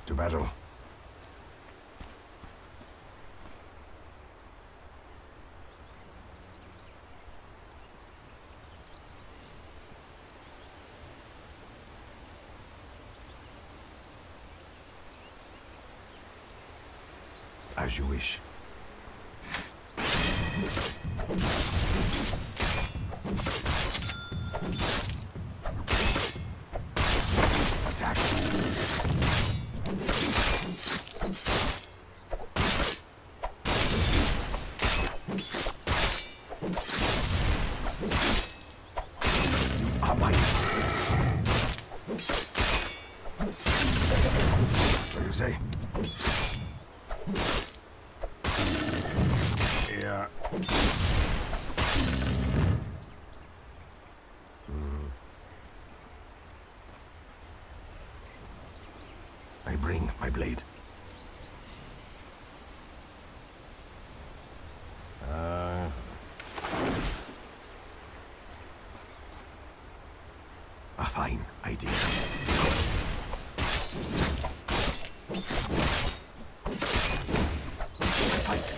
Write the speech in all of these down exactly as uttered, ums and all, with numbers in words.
To battle. As you wish. Attack. You are mine. So you say? Yeah. Mm. I bring my blade. Uh... A fine idea. Fight.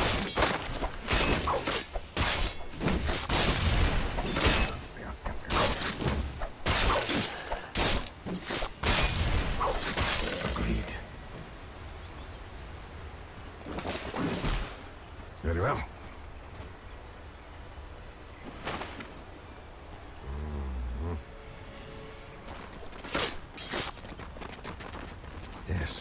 Very well. Mm-hmm. Yes.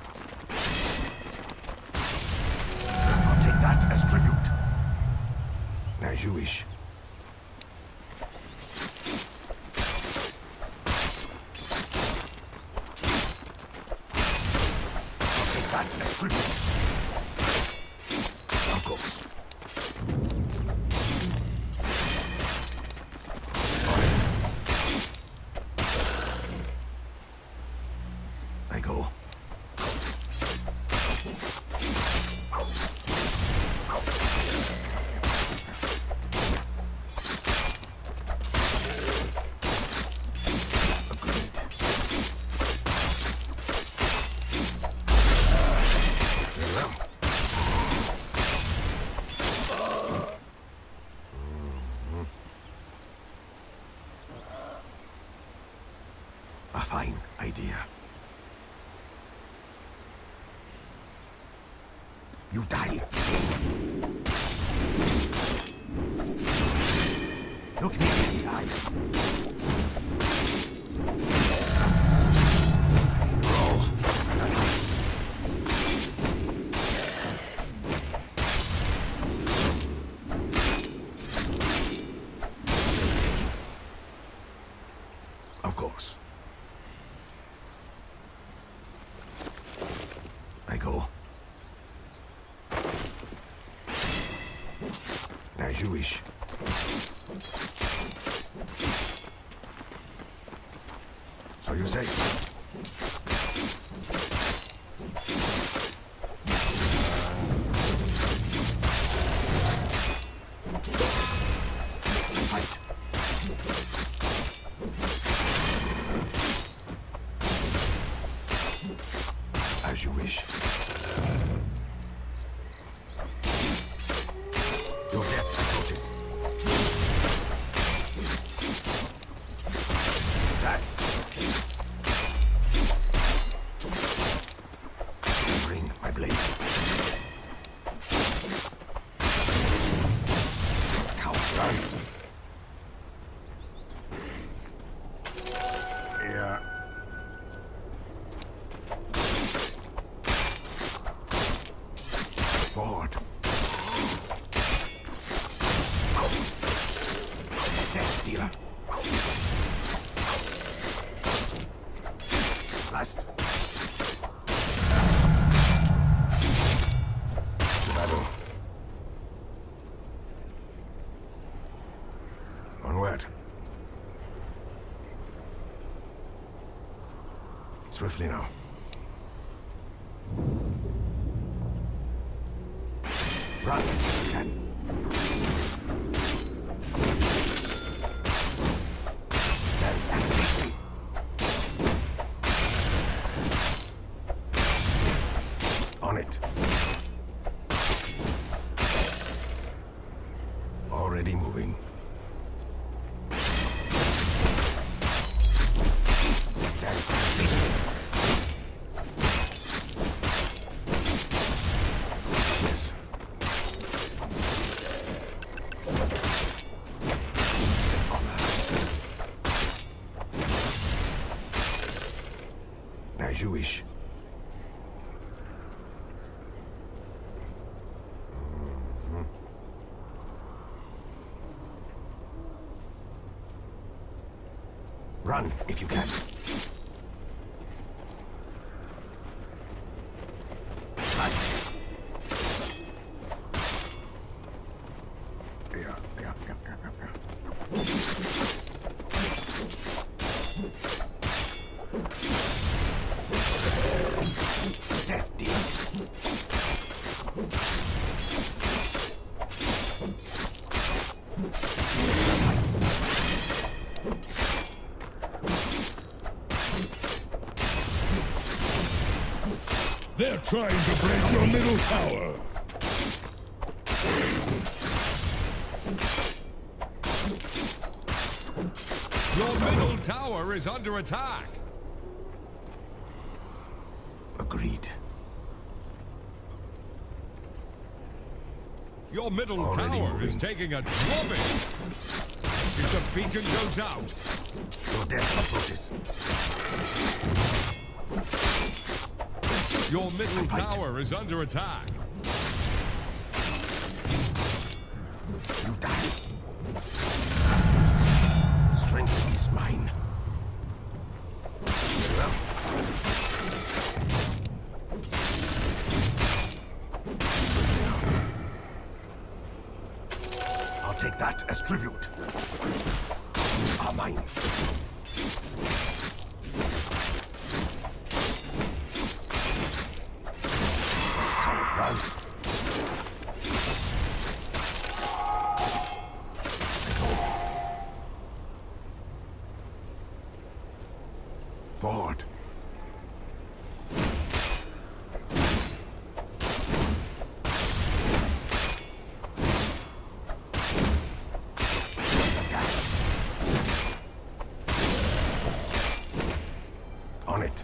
I'll take that as tribute. As you wish. I'll take that as tribute. Of course. All right. I go. Agreed. Very well. A fine idea. You die. Look me in the eye. I grow, not hide. Of course. I go. As you wish. So you say? Fight. As you wish. Your death approaches. Attack. Bring my blade. Count guns. Yeah. Forward. Death dealer. Last. To battle. Onward. Swiftly now. Run if you can. Stand and face me. As you wish. Mhm. Run, if you can. Fast. Yeah, yeah, yeah, yeah, yeah. Death deal. They're trying to break your middle tower. Your middle tower is under attack. Agreed. Your middle Already tower moving. is taking a drubbing. If the beacon goes out, Your death approaches. your middle Fight. tower is under attack. You die. Strength is mine. Very well. Swiftly now. I'll take that as tribute. You are mine. How advance? Forward. Attack. On it.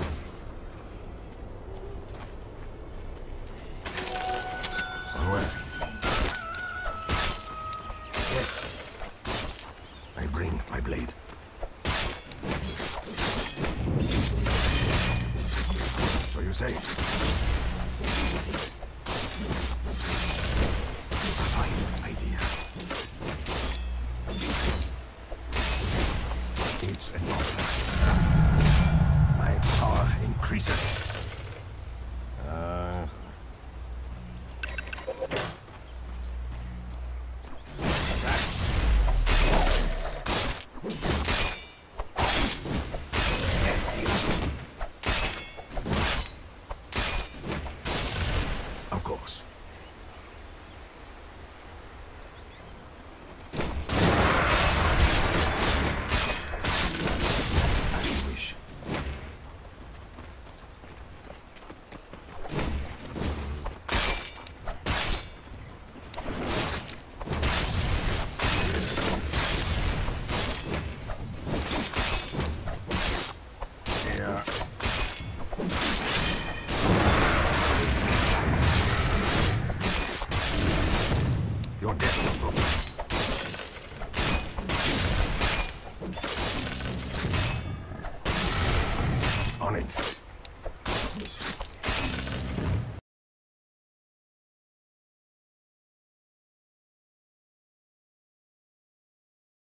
Onward. Yes. I bring my blade. So you say? Fine idea. It's an honor. My power increases. Uh... Attack. Death deal. Of course. As you wish. Yes. Yeah. Your death approaches. On it.